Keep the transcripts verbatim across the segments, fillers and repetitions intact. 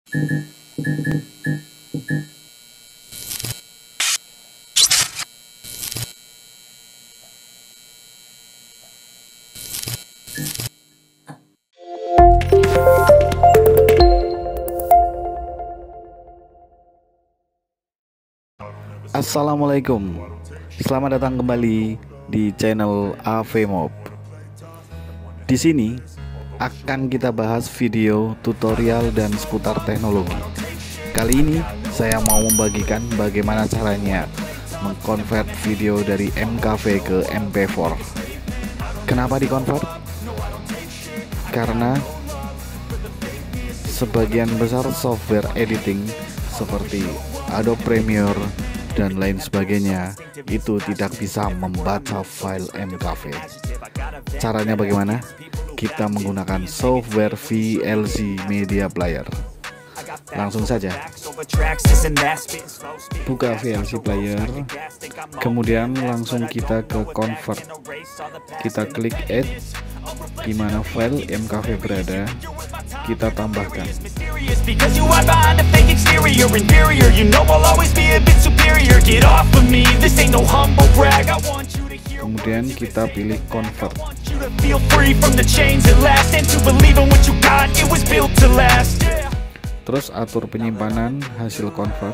Assalamualaikum, selamat datang kembali di channel A V Mob. Di sini akan kita bahas video tutorial dan seputar teknologi. Kali ini saya mau membagikan bagaimana caranya mengkonvert video dari M K V ke M P empat. Kenapa dikonvert? Karena sebagian besar software editing seperti Adobe Premiere dan lain sebagainya itu tidak bisa membaca file M K V. Caranya bagaimana? Kita menggunakan software V L C Media Player. Langsung saja buka V L C Player, kemudian langsung kita ke Convert. Kita klik Add, di mana file M K V berada, kita tambahkan. Kemudian kita pilih Convert. Terus atur penyimpanan hasil convert.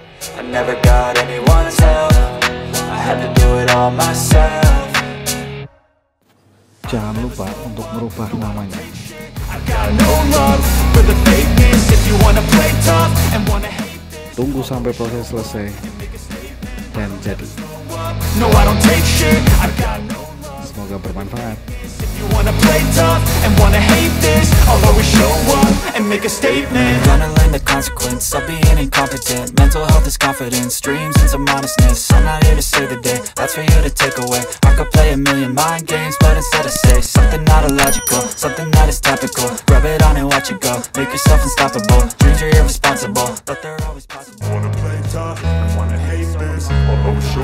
Jangan lupa untuk merubah namanya. Tunggu sampai proses selesai dan jadi. Semoga bermanfaat. Gonna learn the consequence of being incompetent. Mental health is confidence, dreams and some honestness. I'm not here to save the day, that's for you to take away. I could play a million mind games, but instead I say something not illogical, something that is topical. Rub it on and watch it go, make yourself unstoppable. Dreams are irresponsible, but they're always possible. Wanna play tough, wanna hate this, although show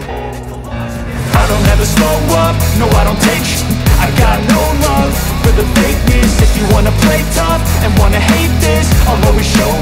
I don't ever slow up, no I don't take sh I got no love for the fakeness. If you wanna play tough and wanna hate this, I'll always show